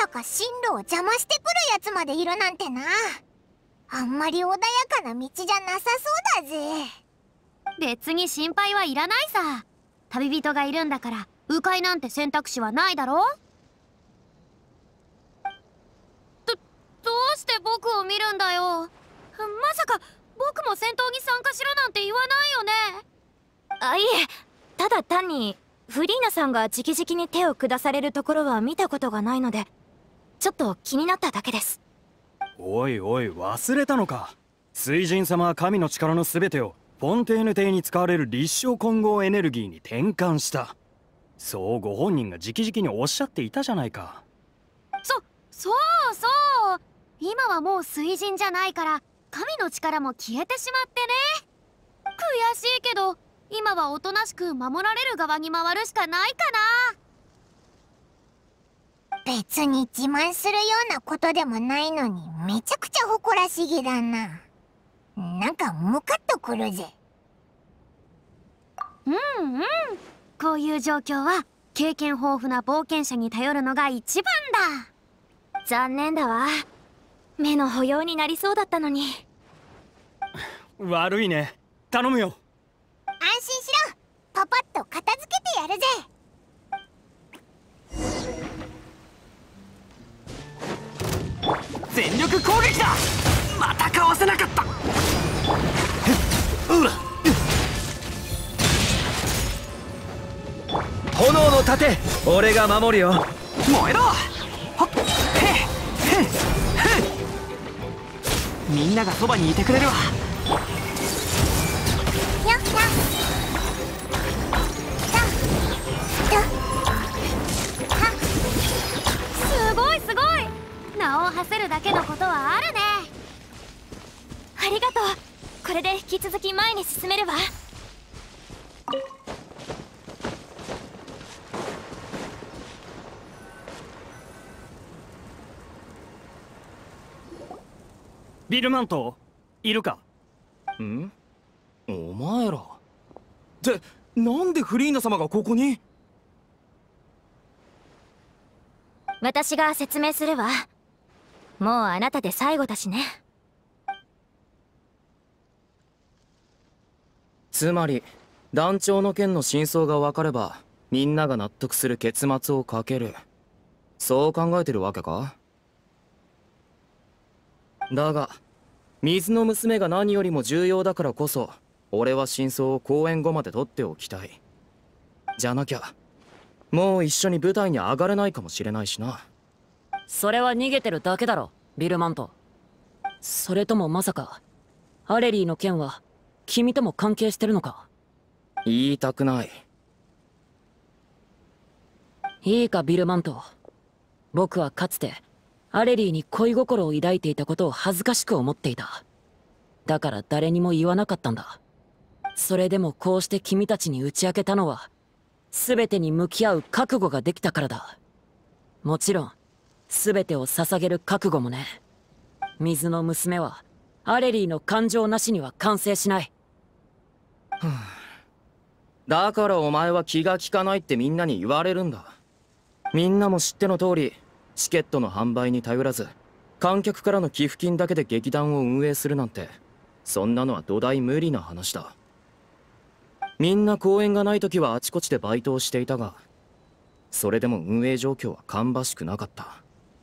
さか進路を邪魔してくるやつまでいるなんてな。あんまり穏やかな道じゃなさそうだぜ。 別に心配はいらないさ。旅人がいるんだから迂回なんて選択肢はないだろ。どうして僕を見るんだよ。まさか僕も戦闘に参加しろなんて言わないよね。 あ、いえ、ただ単にフリーナさんが直々に手を下されるところは見たことがないので、ちょっと気になっただけです。 おいおい、忘れたのか。水神様は神の力の全てをフォンテーヌ帝に使われる立証混合エネルギーに転換した。そうご本人が直々におっしゃっていたじゃないか。 そう今はもう水神じゃないから神の力も消えてしまってね。悔しいけど今はおとなしく守られる側に回るしかないかな。別に自慢するようなことでもないのにめちゃくちゃ誇らしげだな。なんかムカっとくるぜ。 こういう状況は経験豊富な冒険者に頼るのが一番だ。 残念だわ。目の保養になりそうだったのに。 悪いね。頼むよ。 安心しろ。パパッと片付けてやるぜ。 全力攻撃だ。またかわせなかった。 炎の盾、俺が守るよ。 燃えろ。みんながそばにいてくれるわ。 すごい名を馳せるだけのことはあるね。 ありがとう。これで引き続き前に進めるわ。 ビルマントいるか？ ん？お前らってなんでフリーナ様がここに？ 私が説明するわ。もうあなたで最後だしね。 つまり団長の件の真相が分かればみんなが納得する結末をかける、そう考えてるわけか？だが水の娘が何よりも重要だからこそ俺は真相を公演後まで取っておきたい。じゃなきゃもう一緒に舞台に上がれないかもしれないしな。 それは逃げてるだけだろ、ビルマント。それともまさかアレリーの件は君とも関係してるのか？ 言いたくない。 いいかビルマント、僕はかつてアレリーに恋心を抱いていたことを恥ずかしく思っていた。だから誰にも言わなかったんだ。それでもこうして君たちに打ち明けたのは全てに向き合う覚悟ができたからだ。もちろん全てを捧げる覚悟もね。水の娘はアレリーの感情なしには完成しない。 だからお前は気が利かないってみんなに言われるんだ。みんなも知っての通りチケットの販売に頼らず観客からの寄付金だけで劇団を運営するなんて、そんなのは土台無理な話だ。みんな公演がない時はあちこちでバイトをしていたが、それでも運営状況は芳しくなかった。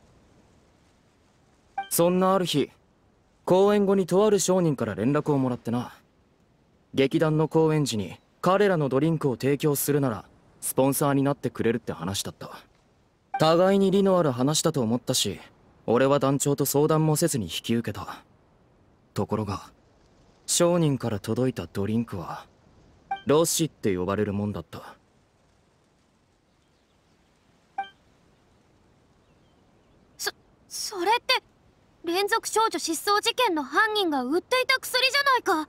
そんなある日、公演後にとある商人から連絡をもらってな。劇団の公演時に彼らのドリンクを提供するならスポンサーになってくれるって話だった。互いに利のある話だと思ったし、俺は団長と相談もせずに引き受けた。ところが商人から届いたドリンクはロッシって呼ばれるもんだった。 それって連続少女失踪事件の犯人が売っていた薬じゃないか。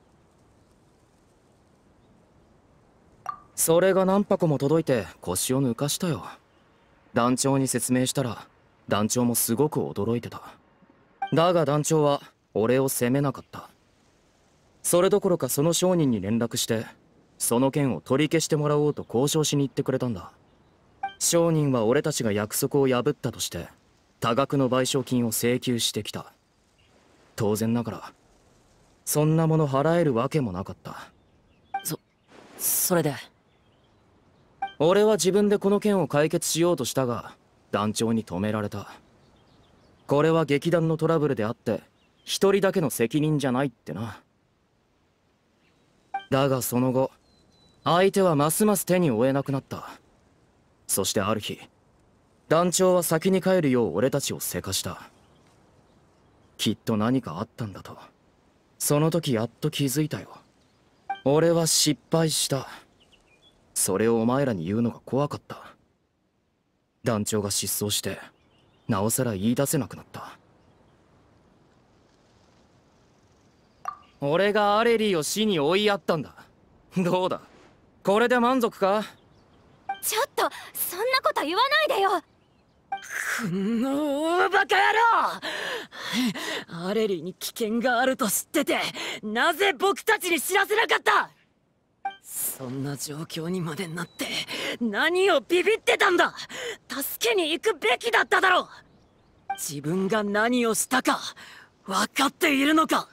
それが何箱も届いて腰を抜かしたよ。団長に説明したら団長もすごく驚いてた。だが団長は俺を責めなかった。それどころかその商人に連絡してその件を取り消してもらおうと交渉しに行ってくれたんだ。商人は俺たちが約束を破ったとして多額の賠償金を請求してきた。当然ながらそんなもの払えるわけもなかった。 それで俺は自分でこの件を解決しようとしたが団長に止められた。これは劇団のトラブルであって一人だけの責任じゃないってな。だがその後相手はますます手に負えなくなった。そしてある日団長は先に帰るよう俺たちをせかした。きっと何かあったんだと。その時やっと気づいたよ。俺は失敗した。それをお前らに言うのが怖かった。団長が失踪してなおさら言い出せなくなった。俺がアレリーを死に追いやったんだ。どうだ、これで満足か？ ちょっとそんなこと言わないでよ。 このバカ野郎アレリーに危険があると知っててなぜ僕たちに知らせなかった？そんな状況にまでなって何をビビってたんだ。助けに行くべきだっただろう。自分が何をしたか分かっているのか？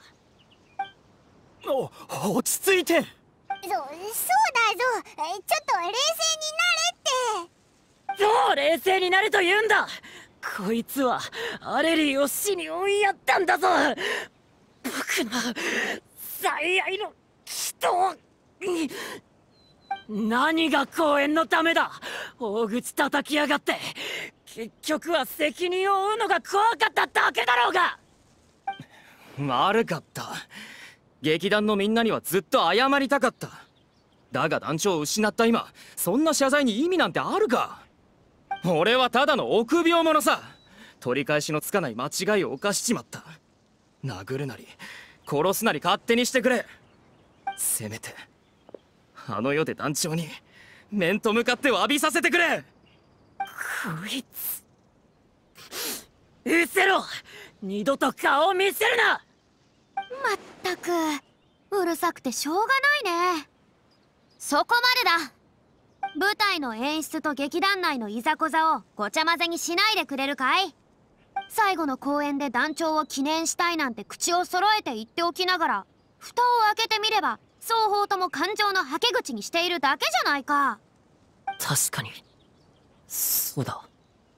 落ち着いて。 そうだぞ。ちょっと冷静になれって。 どう冷静になると言うんだ。こいつはアレリーを死に追いやったんだぞ。僕の最愛の人を。何が公園のためだ。大口叩きやがって。結局は責任を負うのが怖かっただけだろうが。 悪かった。劇団のみんなにはずっと謝りたかった。だが団長を失った今そんな謝罪に意味なんてあるか？俺はただの臆病者さ。取り返しのつかない間違いを犯しちまった。殴るなり殺すなり勝手にしてくれ。せめてあの世で団長に面と向かって詫びさせてくれ。 こいつ失せろ。二度と顔を見せるな。 まったくうるさくてしょうがないね。そこまでだ。舞台の演出と劇団内のいざこざをごちゃ混ぜにしないでくれるかい？最後の公演で団長を記念したいなんて口を揃えて言っておきながら蓋を開けてみれば双方とも感情のはけ口にしているだけじゃないか。 確かにそうだ。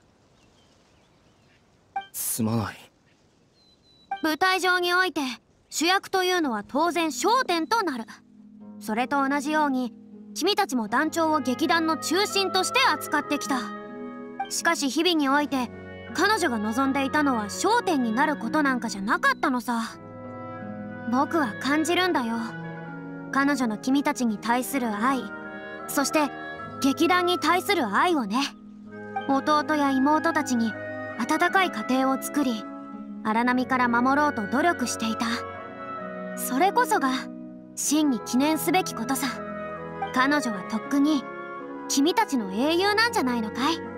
すまない。 舞台上において主役というのは当然焦点となる。それと同じように君たちも団長を劇団の中心として扱ってきた。しかし日々において彼女が望んでいたのは焦点になることなんかじゃなかったのさ。僕は感じるんだよ。彼女の君たちに対する愛、そして劇団に対する愛をね。弟や妹たちに温かい家庭を作り荒波から守ろうと努力していた。それこそが真に記念すべきことさ。彼女はとっくに君たちの英雄なんじゃないのかい？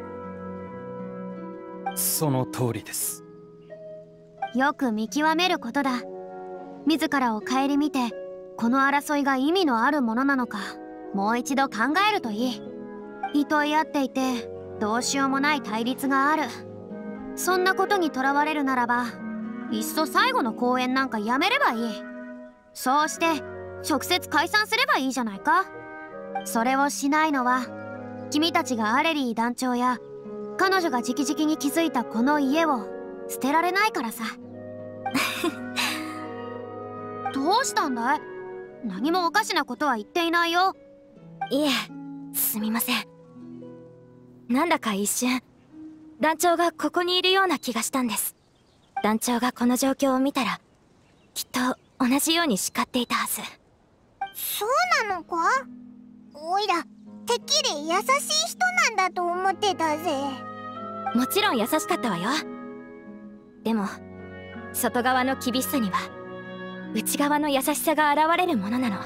その通りです。 よく見極めることだ。自らを顧みてこの争いが意味のあるものなのかもう一度考えるといい。糸い合っていてどうしようもない対立がある。そんなことにとらわれるならばいっそ最後の公演なんかやめればいい。そうして直接解散すればいいじゃないか。それをしないのは君たちがアレリー団長や彼女が直々に築いたこの家を捨てられないからさ。どうしたんだい？何もおかしなことは言っていないよ。 いえ、すみません。なんだか一瞬団長がここにいるような気がしたんです。団長がこの状況を見たらきっと同じように叱っていたはず。 そうなのか？おいらてっきり優しい人なんだと思ってたぜ。 もちろん優しかったわよ。でも外側の厳しさには内側の優しさが現れるものなの。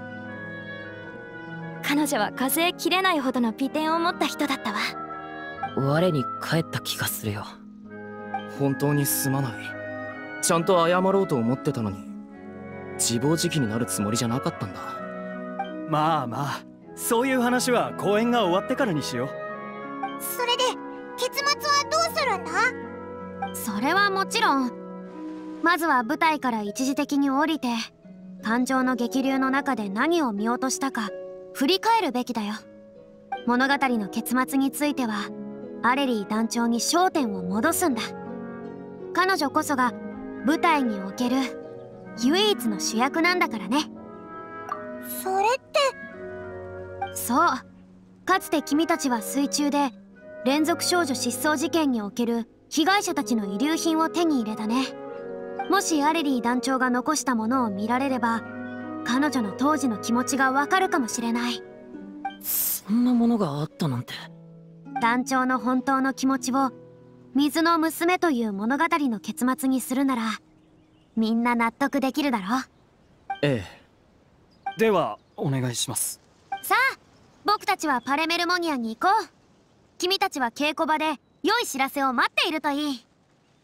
彼女は数えきれないほどの美点を持った人だったわ。 我に返った気がするよ。 本当にすまない。ちゃんと謝ろうと思ってたのに自暴自棄になるつもりじゃなかったんだ。 まあまあ、そういう話は公演が終わってからにしよう。 それで結末はどうするんだ？ それはもちろん。まずは舞台から一時的に降りて、感情の激流の中で何を見落としたか振り返るべきだよ。物語の結末についてはアレリー団長に焦点を戻すんだ。彼女こそが舞台における唯一の主役なんだからね。 それって。 そう、かつて君たちは水中で連続少女失踪事件における被害者たちの遺留品を手に入れたね。もしアレリー団長が残したものを見られれば、彼女の当時の気持ちがわかるかもしれない。 そんなものがあったなんて。 団長の本当の気持ちを水の娘という物語の結末にするなら、みんな納得できるだろ。 ええ。ではお願いします。 さあ、僕たちはパレメルモニアに行こう。君たちは稽古場で良い知らせを待っているといい。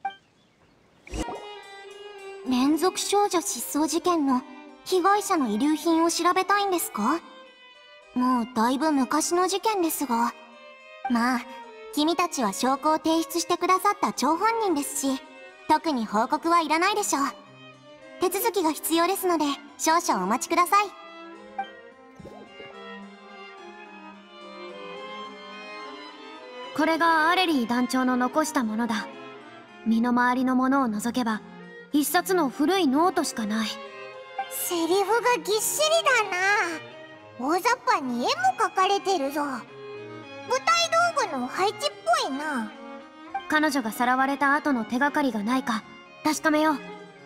連続少女失踪事件の被害者の遺留品を調べたいんですか？もうだいぶ昔の事件ですが。まあ、君たちは証拠を提出してくださった張本人ですし、特に報告はいらないでしょう。手続きが必要ですので、少々お待ちください。 これがアレリー団長の残したものだ。身の回りのものを除けば一冊の古いノートしかない。 セリフがぎっしりだな。大雑把に絵も描かれてるぞ。舞台道具の配置っぽいな。 彼女がさらわれた後の手がかりがないか確かめよう。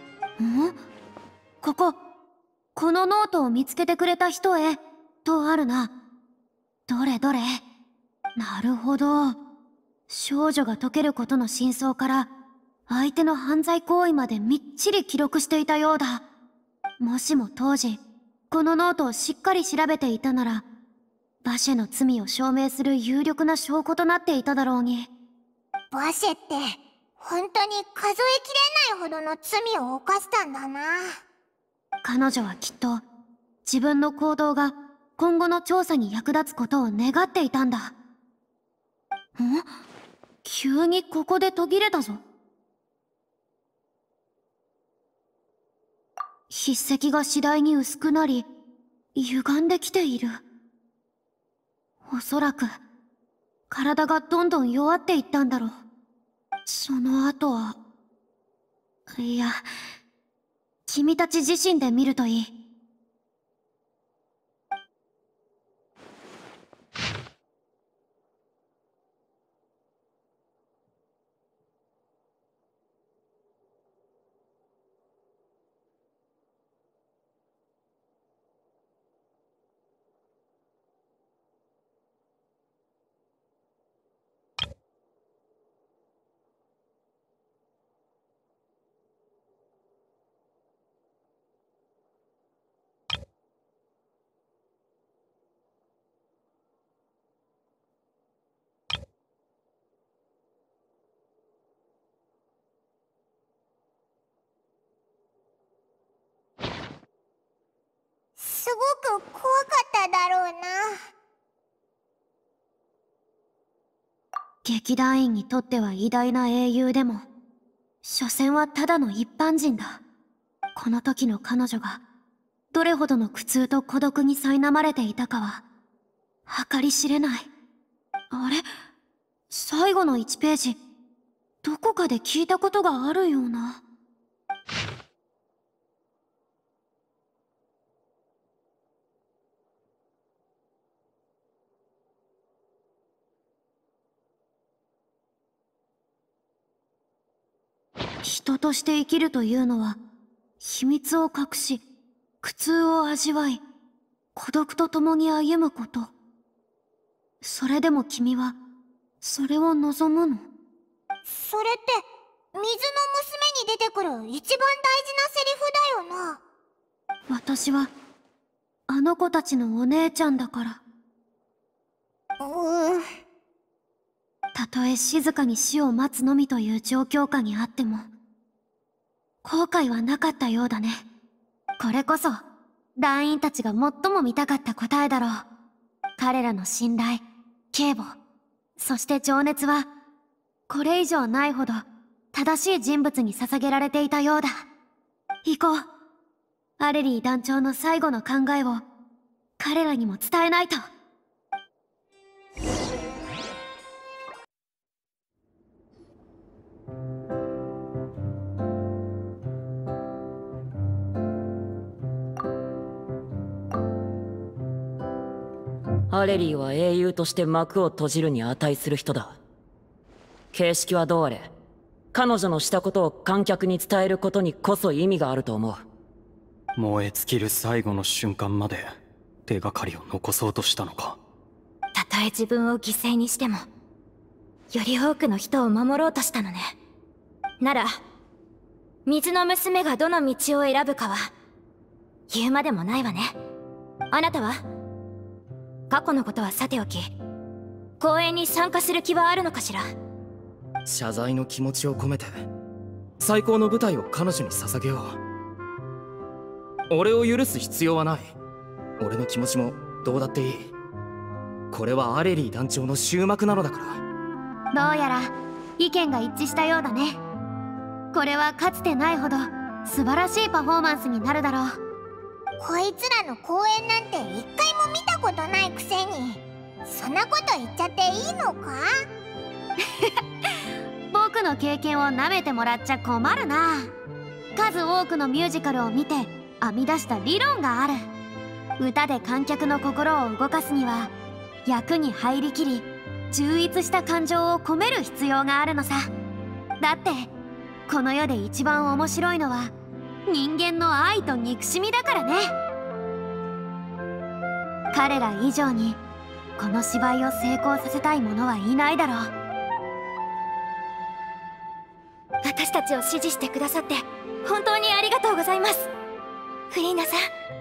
このノートを見つけてくれた人へとあるな。どれどれ。なるほど。少女が解けることの真相から相手の犯罪行為までみっちり記録していたようだ。もしも当時このノートをしっかり調べていたなら、バシェの罪を証明する有力な証拠となっていただろうに。 バシェって本当に数えきれないほどの罪を犯したんだな。 彼女はきっと自分の行動が今後の調査に役立つことを願っていたんだ。急にここで途切れたぞ。筆跡が次第に薄くなり歪んできている。おそらく体がどんどん弱っていったんだろう。その後は、いや、君たち自身で見るといい。 すごく怖かっただろうな。 劇団員にとっては偉大な英雄でも、所詮はただの一般人だ。この時の彼女がどれほどの苦痛と孤独に苛まれていたかは計り知れない。あれ？最後の1ページ、どこかで聞いたことがあるような。人として生きるというのは、秘密を隠し、苦痛を味わい、孤独と共に歩むこと。それでも君は、それを望むの？ それって、水の娘に出てくる一番大事なセリフだよな。 私は、あの子たちのお姉ちゃんだから。たとえ静かに死を待つのみという状況下にあっても、後悔はなかったようだね。これこそ、団員たちが最も見たかった答えだろう。彼らの信頼、警護、そして情熱は、これ以上ないほど正しい人物に捧げられていたようだ。行こう。アレリー団長の最後の考えを彼らにも伝えないと。 アレリーは英雄として幕を閉じるに値する人だ。形式はどうあれ、彼女のしたことを観客に伝えることにこそ意味があると思う。 燃え尽きる最後の瞬間まで手がかりを残そうとしたのか。 たとえ自分を犠牲にしても、より多くの人を守ろうとしたのね。なら、水の娘がどの道を選ぶかは、言うまでもないわね。あなたは過去のことはさておき、公演に参加する気はあるのかしら？ 謝罪の気持ちを込めて最高の舞台を彼女に捧げよう。俺を許す必要はない。俺の気持ちもどうだっていい。これはアレリー団長の終幕なのだから。 どうやら意見が一致したようだね。これはかつてないほど素晴らしいパフォーマンスになるだろう。 こいつらの公演なんて一回も見たことないくせに、そんなこと言っちゃっていいのか？ 僕の経験を舐めてもらっちゃ困るな。数多くのミュージカルを見て編み出した理論がある。歌で観客の心を動かすには、役に入りきり充実した感情を込める必要があるのさ。だってこの世で一番面白いのは人間の愛と憎しみだからね。彼ら以上にこの芝居を成功させたい者はいないだろう。 私たちを支持してくださって本当にありがとうございます、フリーナさ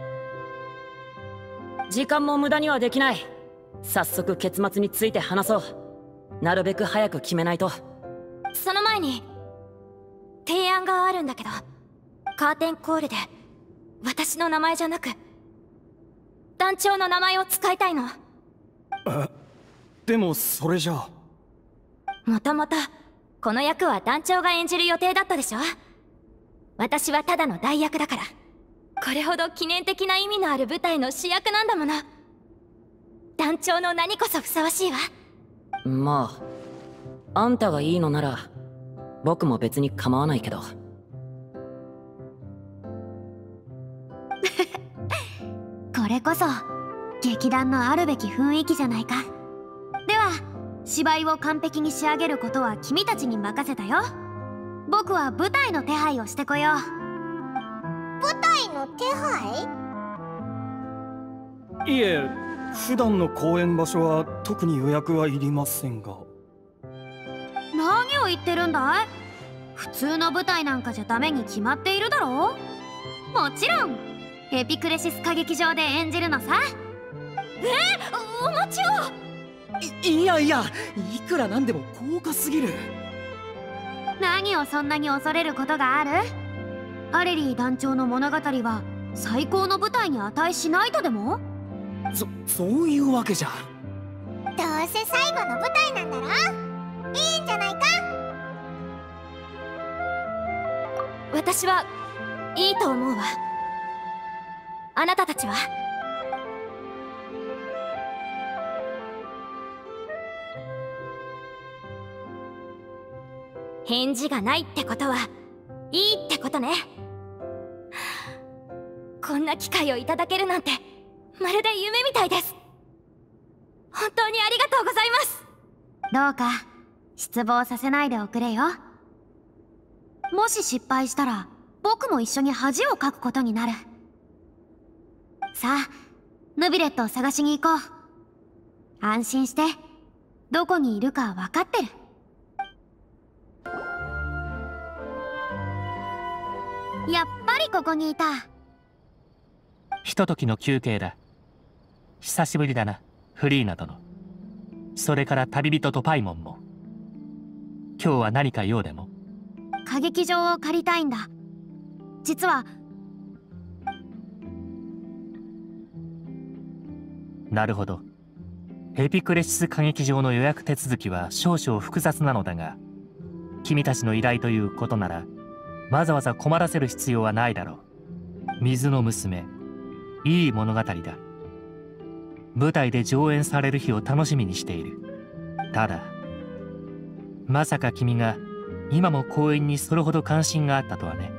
ん。 時間も無駄にはできない。早速結末について話そう。なるべく早く決めないと。 その前に提案があるんだけど、カーテンコールで私の名前じゃなく団長の名前を使いたいの。 でもそれじゃあ。 もともとこの役は団長が演じる予定だったでしょ。私はただの代役だから。これほど記念的な意味のある舞台の主役なんだもの。団長の名にこそふさわしいわ。 まあ、あんたがいいのなら僕も別に構わないけど。 これこそ劇団のあるべき雰囲気じゃないか。では芝居を完璧に仕上げることは君たちに任せたよ。僕は舞台の手配をしてこよう。 舞台の手配？ いえ、普段の公演場所は特に予約はいりませんが。 何を言ってるんだい？普通の舞台なんかじゃダメに決まっているだろう。もちろんエピクレシス歌劇場で演じるのさ。 お待ちを。 いやいや、いくらなんでも高価すぎる。 何をそんなに恐れることがある？アレリー団長の物語は最高の舞台に値しないとでも？ そういうわけじゃ。 どうせ最後の舞台なんだろ？いいんじゃないか？ 私はいいと思うわ。あなたたちは？返事がないってことはいいってことね。こんな機会をいただけるなんてまるで夢みたいです。本当にありがとうございます。 どうか失望させないでおくれよ。もし失敗したら僕も一緒に恥をかくことになる。さあヌビレットを探しに行こう。安心して、どこにいるか分かってる。やっぱりここにいた。 ひとときの休憩だ。久しぶりだな、フリーナ殿。それから旅人とパイモンも。今日は何か用でも？ 歌劇場を借りたいんだ。実は。 なるほど。エピクレシス歌劇場の予約手続きは少々複雑なのだが、 君たちの依頼ということならわざわざ困らせる必要はないだろう。水の娘、いい物語だ。舞台で上演される日を楽しみにしている。ただまさか君が今も公演にそれほど関心があったとはね。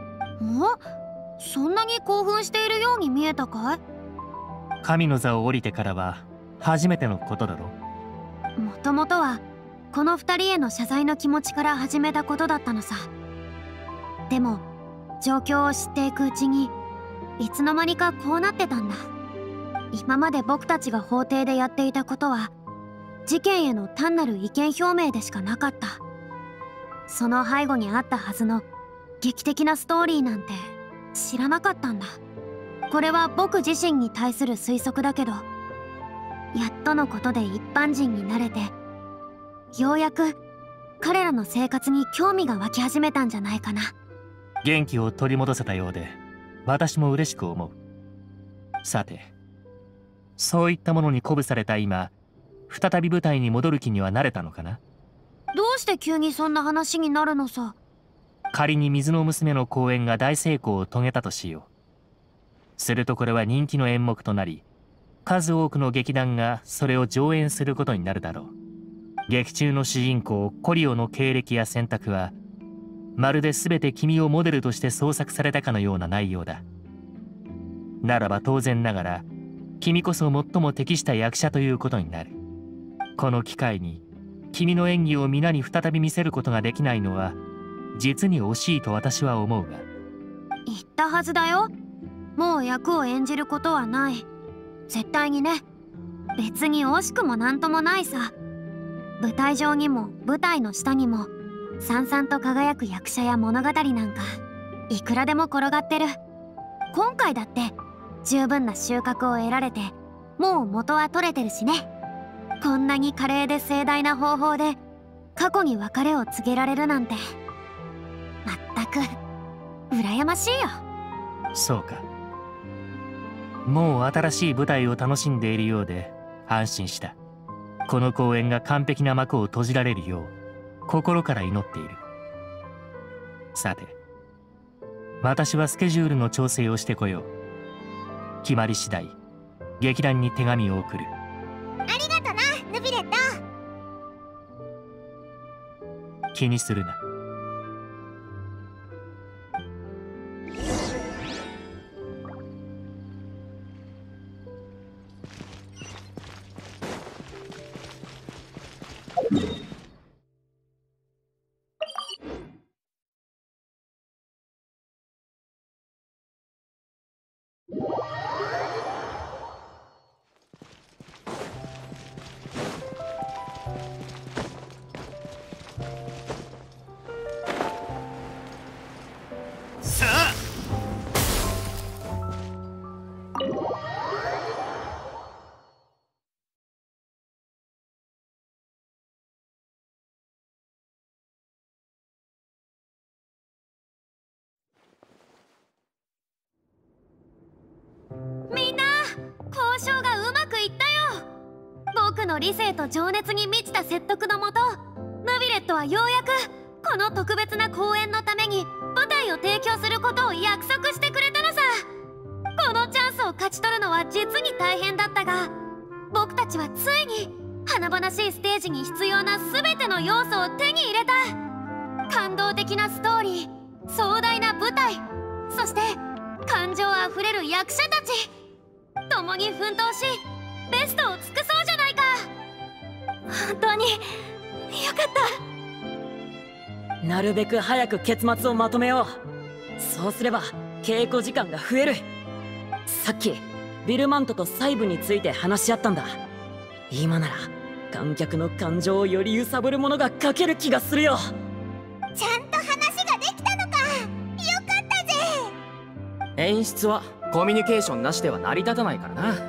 そんなに興奮しているように見えたかい？ 神の座を降りてからは初めてのことだろう。 もともとはこの2人への謝罪の気持ちから始めたことだったのさ。でも状況を知っていくうちにいつの間にかこうなってたんだ。今まで僕たちが法廷でやっていたことは事件への単なる意見表明でしかなかった。その背後にあったはずの劇的なストーリーなんて知らなかったんだ。これは僕自身に対する推測だけど、やっとのことで一般人になれてようやく彼らの生活に興味が湧き始めたんじゃないかな。 元気を取り戻せたようで私も嬉しく思う。さて、そういったものに鼓舞された今、再び舞台に戻る気にはなれたのかな？ どうして急にそんな話になるのさ。 仮に水の娘の公演が大成功を遂げたとしよう。するとこれは人気の演目となり、数多くの劇団がそれを上演することになるだろう。劇中の主人公コリオの経歴や選択はまるで全て君をモデルとして創作されたかのような内容だ。ならば当然ながら君こそ最も適した役者ということになる。この機会に君の演技を皆に再び見せることができないのは実に惜しいと私は思うが。 言ったはずだよ。もう役を演じることはない。絶対にね。別に惜しくもなんともないさ。舞台上にも舞台の下にもさんさんと輝く役者や物語なんかいくらでも転がってる。今回だって十分な収穫を得られてもう元は取れてるしね。こんなに華麗で盛大な方法で過去に別れを告げられるなんてまったく羨ましいよ。 そうか。もう新しい舞台を楽しんでいるようで安心した。この公演が完璧な幕を閉じられるよう心から祈っている。さて、私はスケジュールの調整をしてこよう。決まり次第劇団に手紙を送る。 ありがとな、ヌビレット。 気にするな。 みんな、交渉がうまくいったよ。僕の理性と情熱に満ちた説得のもと、ヌビレットはようやくこの特別な公演のために舞台を提供することを約束してくれたのさ。このチャンスを勝ち取るのは実に大変だったが、僕たちはついに華々しいステージに必要な全ての要素を手に入れた。感動的なストーリー、壮大な舞台、そして感情あふれる役者たち、共に奮闘しベストを尽くそうじゃないか。 本当によかった。なるべく早く結末をまとめよう。そうすれば稽古時間が増える。さっきビルマントと細部について話し合ったんだ。今なら観客の感情をより揺さぶるものが書ける気がするよ。 ちゃんと話ができたのか。よかったぜ。 演出はコミュニケーションなしでは成り立たないからな。は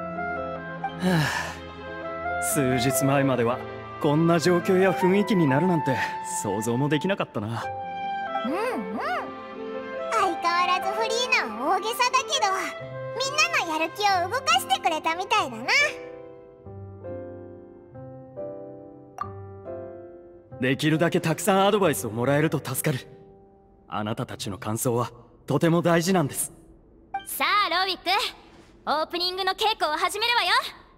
あ、数日前まではこんな状況や雰囲気になるなんて想像もできなかったな。 うんうん。相変わらずフリーな大げさだけど、みんなのやる気を動かしてくれたみたいだな。 できるだけたくさんアドバイスをもらえると助かる。あなたたちの感想はとても大事なんです。 さあローウィック、オープニングの稽古を始めるわよ。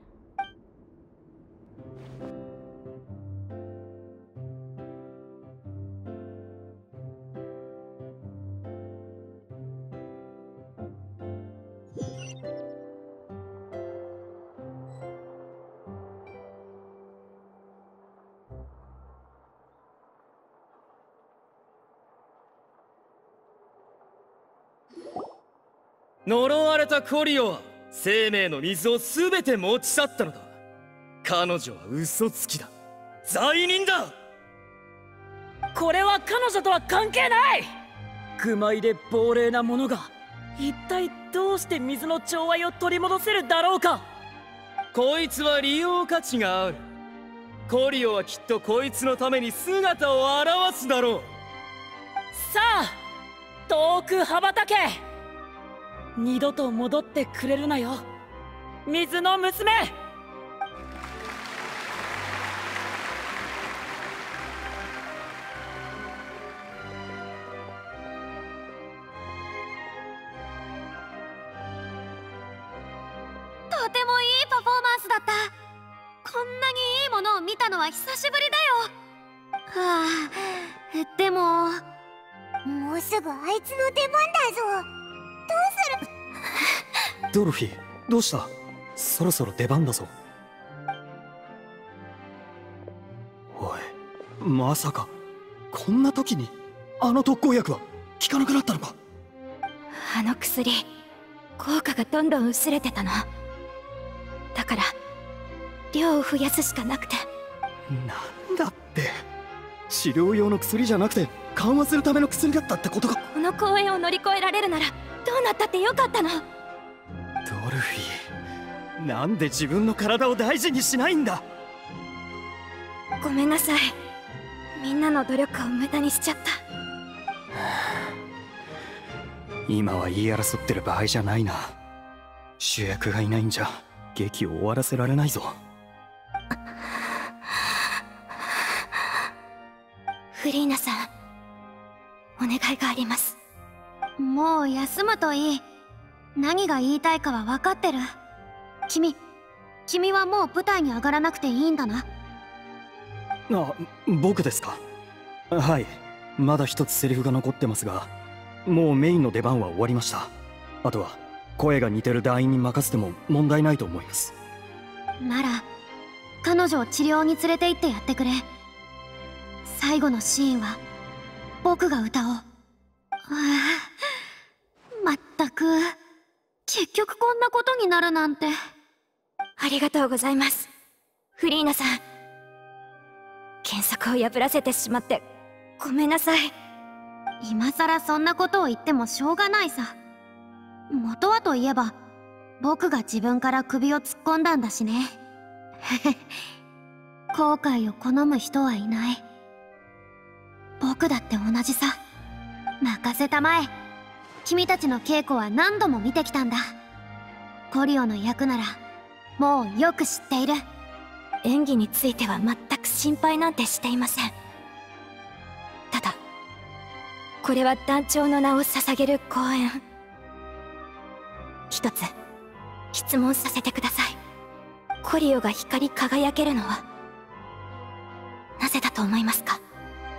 呪われたコリオは生命の水を全て持ち去ったのだ。彼女は嘘つきだ。罪人だ。 これは彼女とは関係ない。愚昧で亡霊なものが一体どうして水の調和を取り戻せるだろうか。 こいつは利用価値がある。コリオはきっとこいつのために姿を現すだろう。 さあ遠く羽ばたけ。二度と戻ってくれるなよ、水の娘。 とてもいいパフォーマンスだった。こんなにいいものを見たのは久しぶりだよ。はあ、でももうすぐあいつの出番だぞ。どうする？ ドルフィー、どうした？そろそろ出番だぞ。おい、まさかこんな時にあの特効薬は効かなくなったのか？ あの薬、効果がどんどん薄れてたの。だから量を増やすしかなくて。 なんだって、治療用の薬じゃなくて緩和するための薬だったってことか。 この公園を乗り越えられるならどうなったってよかったの。 ドルフィー、なんで自分の体を大事にしないんだ。 ごめんなさい、みんなの努力を無駄にしちゃった。 今は言い争ってる場合じゃないな。主役がいないんじゃ劇を終わらせられないぞ。 フリーナさん、お願いがあります。 もう休むといい。何が言いたいかは分かってる。君はもう舞台に上がらなくていいんだな。 あ、僕ですか。はい、まだ一つセリフが残ってますが、もうメインの出番は終わりました。あとは声が似てる団員に任せても問題ないと思います。 なら彼女を治療に連れて行ってやってくれ。最後のシーンは僕が歌おう。まったく結局こんなことになるなんて。 ありがとうございます、フリーナさん。原作を破らせてしまってごめんなさい。 今さらそんなことを言ってもしょうがないさ。元はといえば僕が自分から首を突っ込んだんだしね。後悔を好む人はいない。僕だって同じさ。任せたまえ。君たちの稽古は何度も見てきたんだ。コリオの役ならもうよく知っている。 演技については全く心配なんてしていません。ただこれは団長の名を捧げる公演。一つ質問させてください。コリオが光り輝けるのはなぜだと思いますか？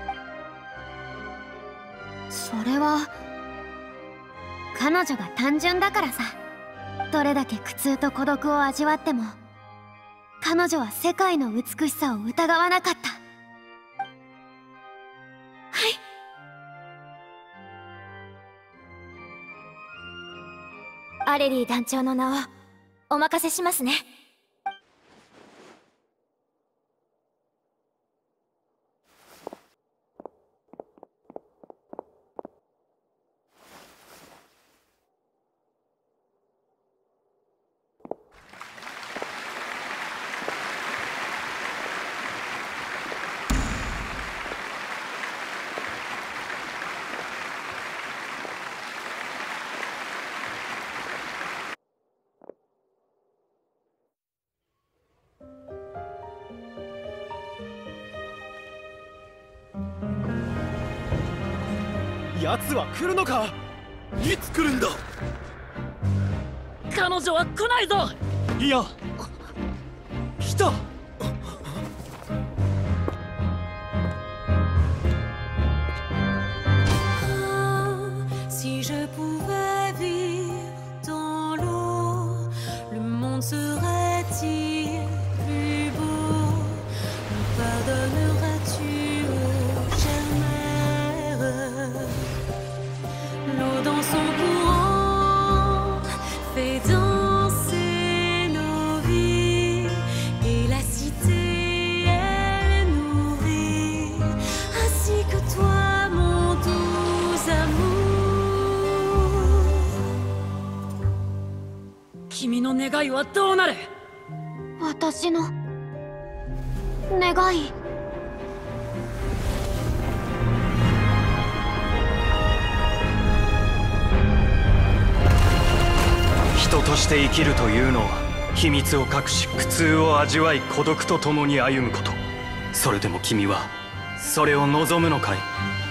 それは彼女が単純だからさ。どれだけ苦痛と孤独を味わっても彼女は世界の美しさを疑わなかった。 はい。アレリー団長の名をお任せしますね。 奴は来るのか。いつ来るんだ。 彼女は来ないぞ。 いや、来た。 Si je pouvais vivre dans l'eau, le monde serait-il plus beau? Me pardonneras-tu, ô chère mère? L'eau dans son courant fait danser nos vies, et la cité elle nourrit, ainsi que toi mon doux amour. 君の願いはどうなる？ 私の願い。 人として生きるというのは秘密を隠し苦痛を味わい孤独と共に歩むこと。それでも君はそれを望むのかい。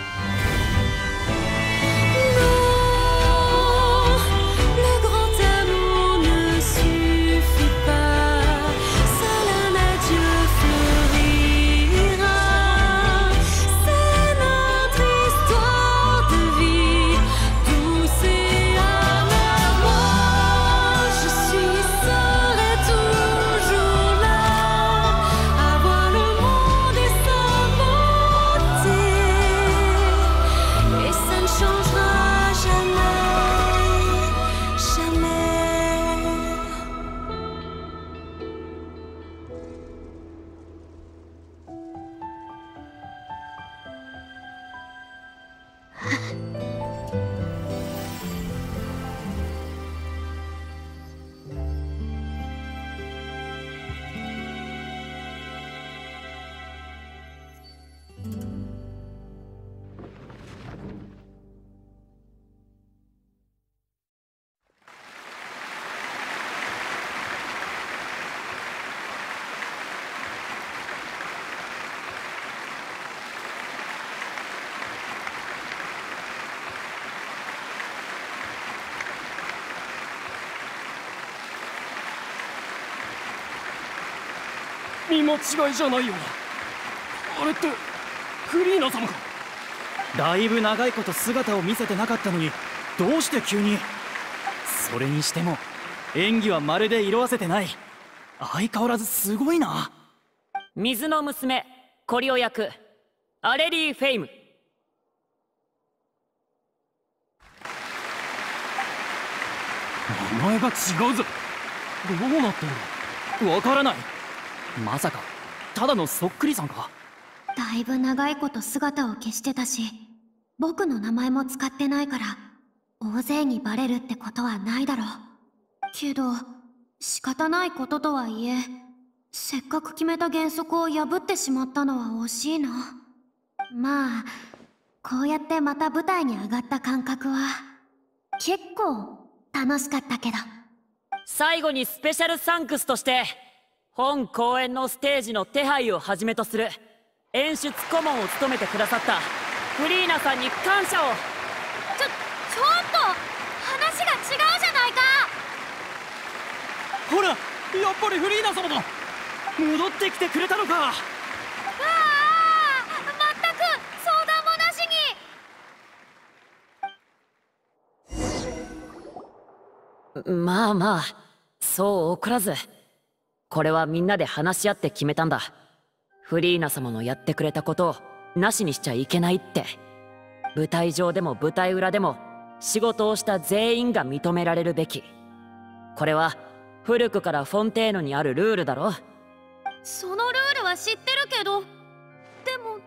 見間違いじゃないよな。あれってフリーナ様か。だいぶ長いこと姿を見せてなかったのにどうして急に。それにしても演技はまるで色あせてない。相変わらずすごいな。 水の娘コリオ役アレリー・フェイム。 名前が違うぞ。どうなってるの？わからない。まさかただのそっくりさんか。 だいぶ長いこと姿を消してたし、僕の名前も使ってないから大勢にバレるってことはないだろうけど、仕方ないこととはいえせっかく決めた原則を破ってしまったのは惜しいな。まあこうやってまた舞台に上がった感覚は結構楽しかったけど。 最後にスペシャルサンクスとして本公演のステージの手配をはじめとする演出顧問を務めてくださったフリーナさんに感謝を。 ちょっと話が違うじゃないか。 ほらやっぱりフリーナ様だ。戻ってきてくれたのか。 ああ、全く相談もなしに。 まあまあそう怒らず、これはみんなで話し合って決めたんだ。フリーナ様のやってくれたことをなしにしちゃいけないって。舞台上でも舞台裏でも仕事をした全員が認められるべき。これは古くからフォンテーヌにあるルールだろ。 そのルールは知ってるけど、でも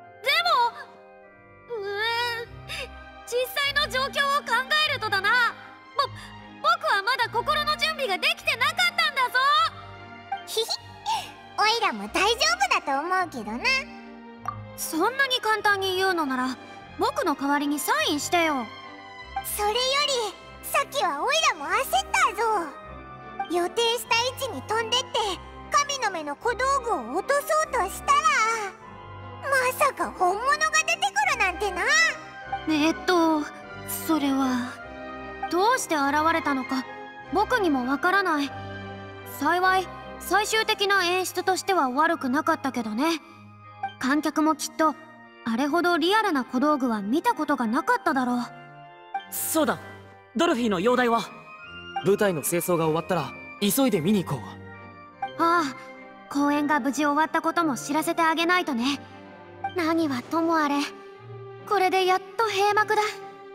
実際の状況を考えるとだな。僕はまだ心の準備ができてなかったんだぞ。 ひひ、おいらも大丈夫だと思うけどな。 そんなに簡単に言うのなら僕の代わりにサインしてよ。 それよりさっきはおいらも焦ったぞ。予定した位置に飛んでって神の目の小道具を落とそうとしたら、まさか本物が出てくるなんてな。 それはどうして現れたのか僕にもわからない。幸い最終的な演出としては悪くなかったけどね。観客もきっとあれほどリアルな小道具は見たことがなかっただろう。 そうだ、ドルフィーの容体は？ 舞台の清掃が終わったら急いで見に行こう。 ああ、公演が無事終わったことも知らせてあげないとね。何はともあれ、これでやっと閉幕だ。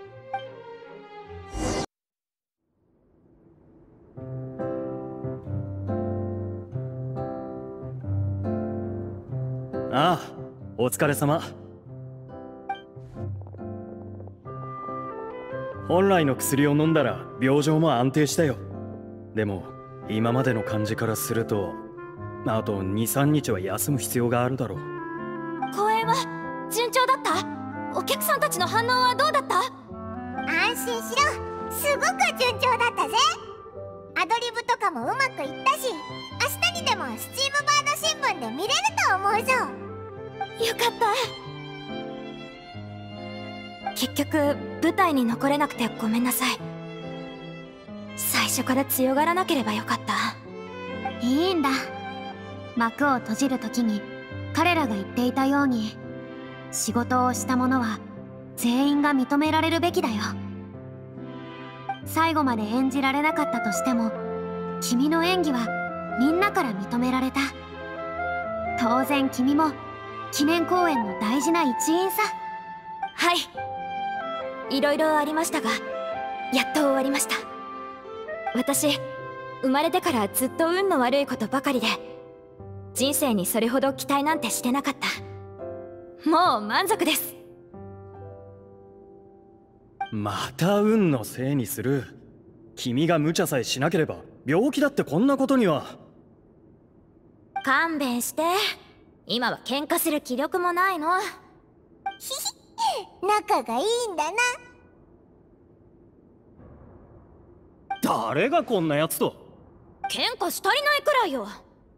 ああ、お疲れ様。本来の薬を飲んだら病状も安定したよ。でも今までの感じからするとあと 2,3 日は休む必要があるだろう。 公演は順調だった？お客さんたちの反応はどうだった？ 安心しろ、すごく順調だったぜ。アドリブとかもうまくいったし、明日にでもスチームバード新聞で見れると思うぞ。 よかった。結局舞台に残れなくてごめんなさい。最初から強がらなければよかった。 いいんだ。幕を閉じる時に彼らが言っていたように、仕事をした者は全員が認められるべきだよ。最後まで演じられなかったとしても、君の演技はみんなから認められた。当然君も記念公演の大事な一員さ。 はい、いろいろありましたがやっと終わりました。私生まれてからずっと運の悪いことばかりで、人生にそれほど期待なんてしてなかった。もう満足です。 また運のせいにする。君が無茶さえしなければ病気だってこんなことには。 勘弁して、今は喧嘩する気力もないの。 ひひ、仲がいいんだな。 誰がこんなやつと。 喧嘩し足りないくらいよ。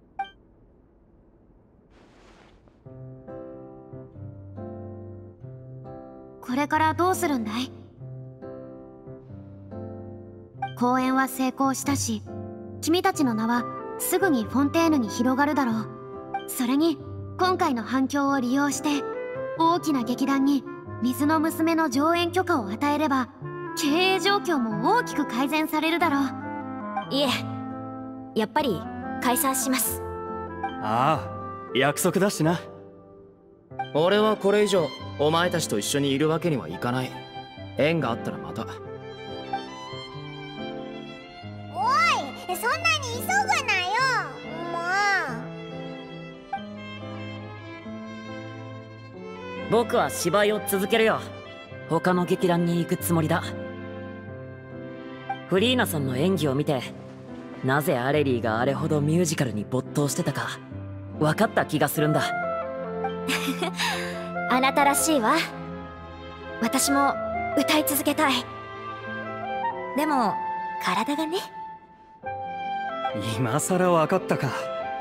これからどうするんだい？公演は成功したし、君たちの名はすぐにフォンテーヌに広がるだろう。それに今回の反響を利用して大きな劇団に水の娘の上演許可を与えれば、経営状況も大きく改善されるだろう。 いえ、やっぱり解散します。 ああ、約束だしな。 俺はこれ以上お前たちと一緒にいるわけにはいかない。縁があったらまた。 おい、そんなに急ぐなよ。もう。 僕は芝居を続けるよ。他の劇団に行くつもりだ。フリーナさんの演技を見て、なぜアレリーがあれほどミュージカルに没頭してたか分かった気がするんだ。 あなたらしいわ。私も歌い続けたい。でも体がね。 今さら分かったか。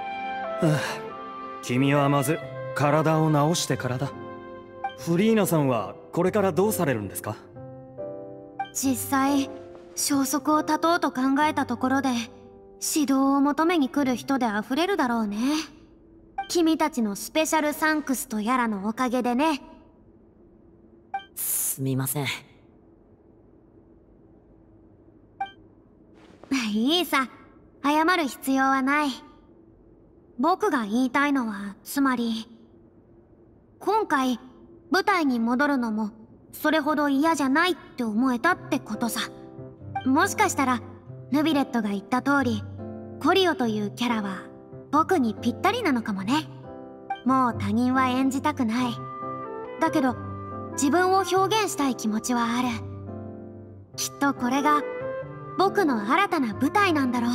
君はまず体を治してからだ。フリーナさんはこれからどうされるんですか？ 実際消息を絶とうと考えたところで、指導を求めに来る人で溢れるだろうね。君たちのスペシャルサンクスとやらのおかげでね。 すみません。 いいさ、謝る必要はない。僕が言いたいのは、つまり今回舞台に戻るのもそれほど嫌じゃないって思えたってことさ。もしかしたらヌビレットが言った通り、コリオというキャラは僕にぴったりなのかもね。もう他人は演じたくない。だけど自分を表現したい気持ちはある。きっとこれが僕の新たな舞台なんだろう。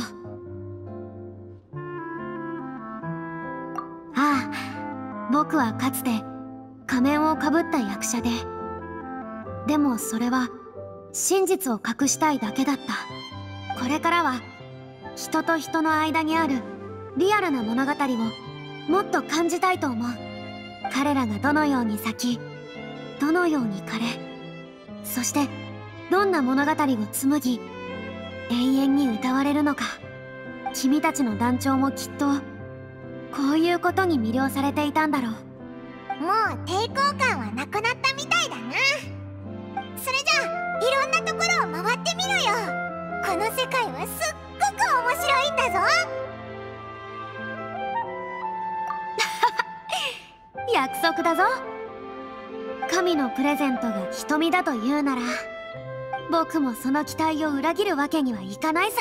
ああ、僕はかつて仮面をかぶった役者でもそれは真実を隠したいだけだった。これからは人と人の間にあるリアルな物語をもっと感じたいと思う。彼らがどのように咲き、どのように枯れ、 そしてどんな物語を紡ぎ永遠に歌われるのか。君たちの団長もきっとこういうことに魅了されていたんだろう。 もう抵抗感はなくなったみたいだな。それじゃあいろんなところを回ってみろよ。この世界はすっごく面白いんだぞ。 約束だぞ。神のプレゼントが瞳だと言うなら、僕もその期待を裏切るわけにはいかないさ。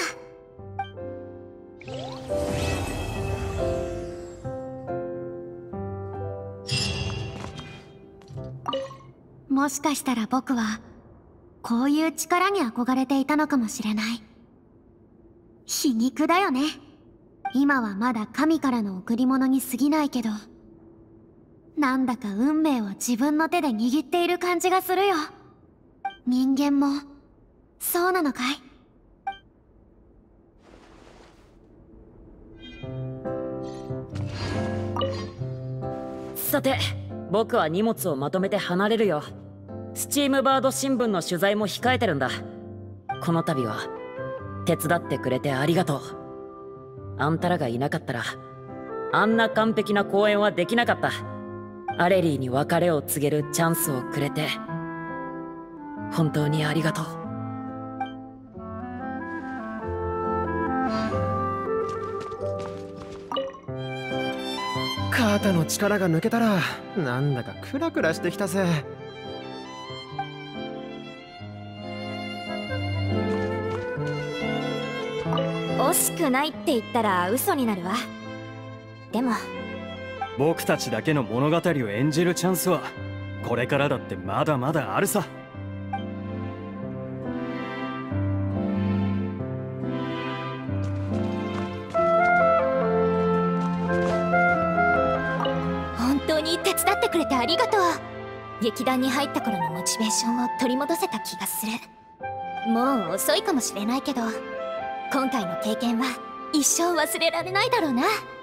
もしかしたら僕はこういう力に憧れていたのかもしれない。皮肉だよね。今はまだ神からの贈り物に過ぎないけど、なんだか運命を自分の手で握っている感じがするよ。人間もそうなのかい？ さて、僕は荷物をまとめて離れるよ。スチームバード新聞の取材も控えてるんだ。この度は手伝ってくれてありがとう。あんたらがいなかったらあんな完璧な公演はできなかった。アレリーに別れを告げるチャンスをくれて本当にありがとう。 カータの力が抜けたらなんだかクラクラしてきたぜ。 惜しくないって言ったら嘘になるわ。でも僕たちだけの物語を演じるチャンスはこれからだってまだまだあるさ。 本当に手伝ってくれてありがとう。劇団に入った頃のモチベーションを取り戻せた気がする。もう遅いかもしれないけど、今回の経験は一生忘れられないだろうな。